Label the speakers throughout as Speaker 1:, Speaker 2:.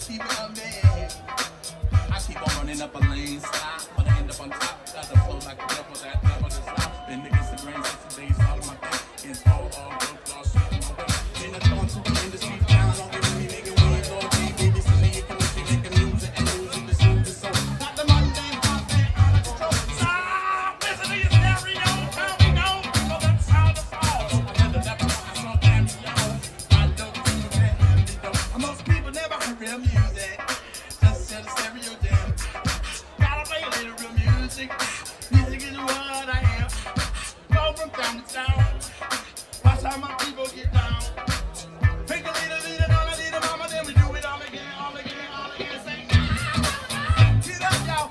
Speaker 1: keep it on there. I keep on running up a lane, stop, but I end up on top. Got the flow like a devil, that devil is stop. Been against the grain 60 days, all of my thing. It's all broke, all shit in my way. Been a thorn to the industry, down, don't give me making waves all day. Baby, so now you can look at making music and losing the smooth so. Got the mundane pop and out of control. Stop, listen to your stereo, tell me no, for that sound of fall. I never I saw cameo. I don't think that handy though. Most people never heard real music. Just set a stereo jam. Gotta play a little real music. Music is what I am. Go from town to town. Watch how my people get down. Take a little, don't I need a mama, then we do it all again, all again, all again. Say, get up, y'all.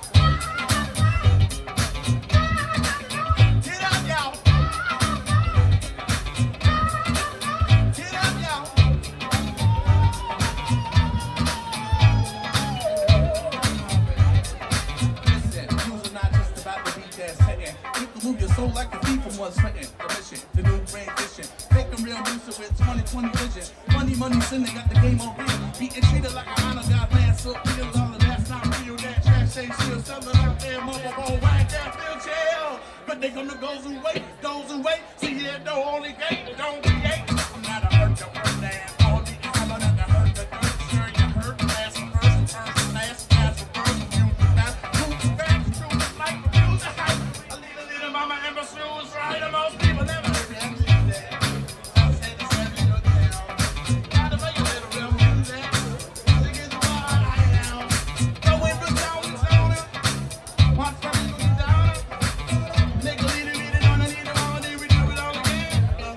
Speaker 1: Get up, y'all. Get up, y'all. Listen, music not just about the beat that's hitting. You can move your soul like the thief from what's written. The mission, the new brain fishing. Making real music with 20/20 vision. Money, sinning, got the game on real. Beating treated like an honor god, man, so real. All the last time real, that trash ain't still selling out there. Motherfucker, whack that feel chill. But they gonna goes and wait. See here, no only gate, don't create. I'm not a hurt, don't hurt, damn. Only I'm not to hurt the dirt. Sure, you hurt, last first, last first, music fast, truth like the music hype. A little mama and my shoes right. Most people never heard that music. I said the stereo down. Gotta play a little real music. Music is what I am. Go in the town and sound it. Watch my people get down. Nigga, lead it on, I need a mama, then we do it all again.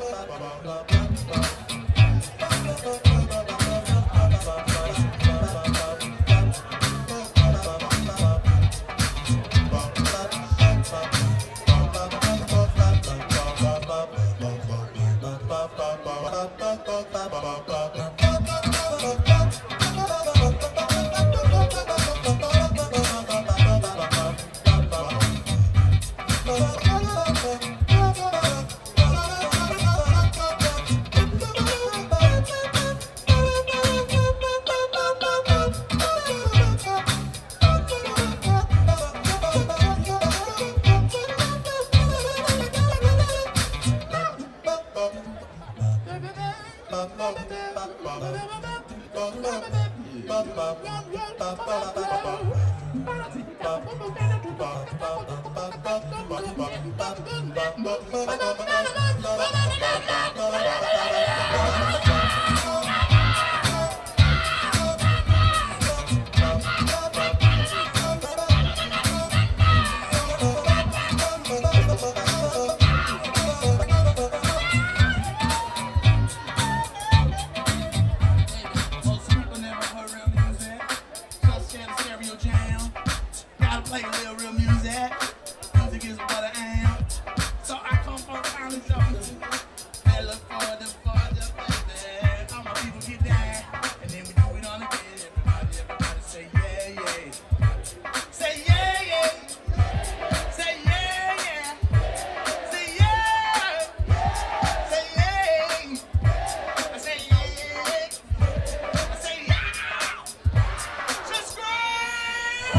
Speaker 1: Most people never heard real music. Just share the stereo jam. Gotta play real music. Music is what I am. So I come from town and show. I look for the baby. All my people get down. And then we do it on again. Everybody say yeah, yeah. Say yeah, yeah. Say yeah, yeah. Say yeah. Say yeah. I say yeah. I say yeah. Just scream.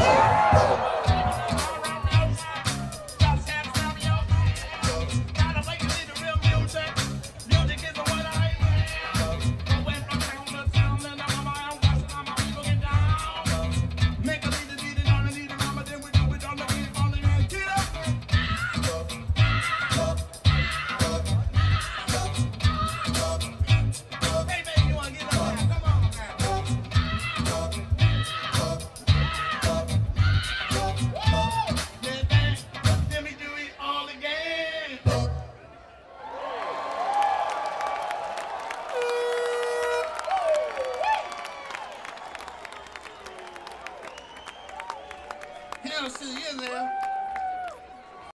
Speaker 1: Gotta play a little real music. Music is what I am. Going from town to town, and I'm watching all my people get down. Make a little on a little mama, then we do it on the beat, on the hand. Get up. Hey, baby, you wanna get up now? Come on now. Let me do it all again. Hell, see you in there.